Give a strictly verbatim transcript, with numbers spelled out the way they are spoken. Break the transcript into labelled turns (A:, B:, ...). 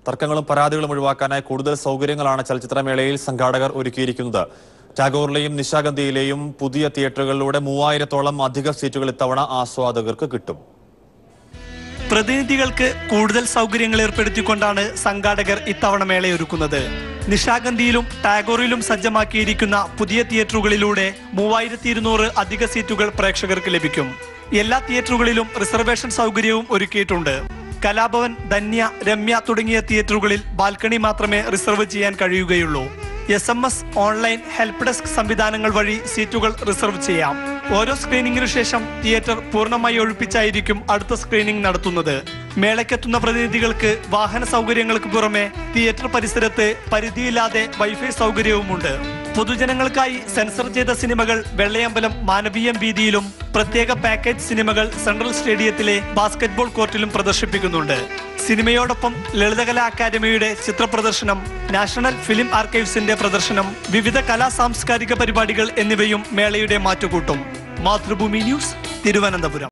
A: തർക്കങ്ങളും പരാതികളും ഒഴിവാക്കാനായി കൂടുതൽ സൗകര്യങ്ങളാണ് ചലച്ചിത്രമേളയിൽ സംഘാടകർ ഒരുക്കിയിരിക്കുന്നത്. ടാഗോറിലെയും നിശാഗന്ധിയിലെയും പുതിയ തിയേറ്ററുകളിലൂടെ മൂവായിരത്തോളം അധിക സീറ്റുകൾ ഇത്തവണ ആസ്വാദകർക്ക് കിട്ടും.
B: പ്രതിനിധികൾക്ക് കൂടുതൽ സൗകര്യങ്ങൾ ഏർപ്പെടുത്തിക്കൊണ്ടാണ് സംഘാടകർ ഇത്തവണ മേളയൊരുക്കുന്നത്. നിശാഗന്ധിയിലും ടാഗോറിലും സജ്ജമാക്കിയിരിക്കുന്ന പുതിയ തിയേറ്ററുകളിലൂടെ മൂവായിരത്തി ഇരുന്നൂറ് അധിക സീറ്റുകൾ പ്രേക്ഷകർക്ക് ലഭിക്കും. എല്ലാ തിയേറ്ററുകളിലും റിസർവേഷൻ സൗകര്യവും ഒരുക്കിയിട്ടുണ്ട്. കലാഭവൻ, ധന്യ, രമ്യ തുടങ്ങിയ തിയേറ്ററുകളിൽ ബാൽക്കണി മാത്രമേ റിസർവ് ചെയ്യാൻ കഴിയുകയുള്ളൂ. S M S, online, help desk സംവിധാനങ്ങൾ വഴി സീറ്റുകൾ റിസർവ് ചെയ്യാം. ഓരോ സ്ക്രീനിങ്ങിനു ശേഷം തിയേറ്റർ പൂർണ്ണമായി ഒഴിപ്പിച്ചായിരിക്കും അടുത്ത സ്ക്രീനിംഗ് നടത്തുന്നത്. മേളയ്ക്കെത്തുന്ന പ്രതിനിധികൾക്ക് വാഹന സൗകര്യങ്ങൾക്ക് പുറമെ തിയേറ്റർ പരിസരത്ത് പരിധിയില്ലാതെ വൈഫൈ സൗകര്യവുമുണ്ട്. പൊതുജനങ്ങൾക്കായി സെൻസർ ചെയ്ത സിനിമകൾ വെള്ളയമ്പലം മാനവീയം വീതിയിലും പ്രത്യേക പാക്കേജ് സിനിമകൾ സെൻട്രൽ സ്റ്റേഡിയത്തിലെ ബാസ്കറ്റ്ബോൾ കോർട്ടിലും പ്രദർശിപ്പിക്കുന്നുണ്ട്. സിനിമയോടൊപ്പം ലളിതകലാ അക്കാദമിയുടെ ചിത്ര പ്രദർശനം, നാഷണൽ ഫിലിം ആർക്കൈവ്സിന്റെ പ്രദർശനം, വിവിധ കലാ സാംസ്കാരിക പരിപാടികൾ എന്നിവയും മേളയുടെ മാറ്റുകൂട്ടും. മാതൃഭൂമി ന്യൂസ്, തിരുവനന്തപുരം.